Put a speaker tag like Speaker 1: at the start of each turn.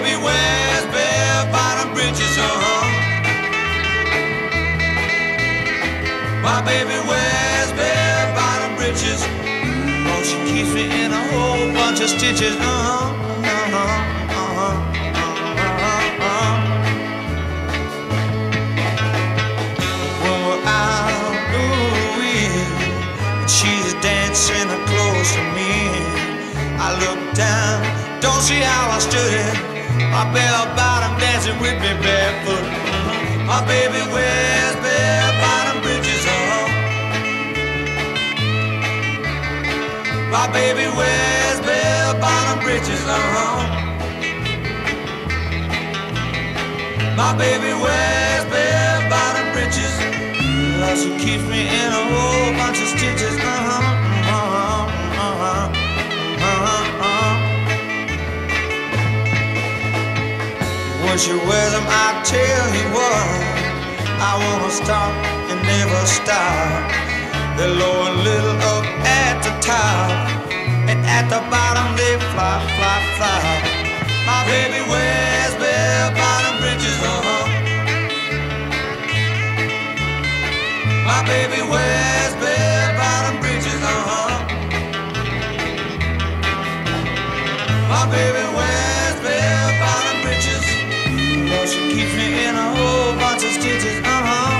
Speaker 1: baby wears bell-bottom britches, My baby wears bell-bottom britches. Oh, she keeps me in a whole bunch of stitches, When we're out, she's dancing close to me. I look down, don't see how I stood it. My bell-bottom dancing with me barefoot. My baby wears bell-bottom britches, My baby wears bell-bottom britches, My baby wears bell-bottom britches. Oh, she keeps me in a whole bunch of stitches, When she wears them, I tell you what, I wanna stop and never stop. They're low a little up at the top, and at the bottom they fly, fly, fly. My baby wears bell-bottom britches, My baby wears bell-bottom britches, My baby wears bell-bottom britches. Oh, she keeps me in a whole bunch of stitches,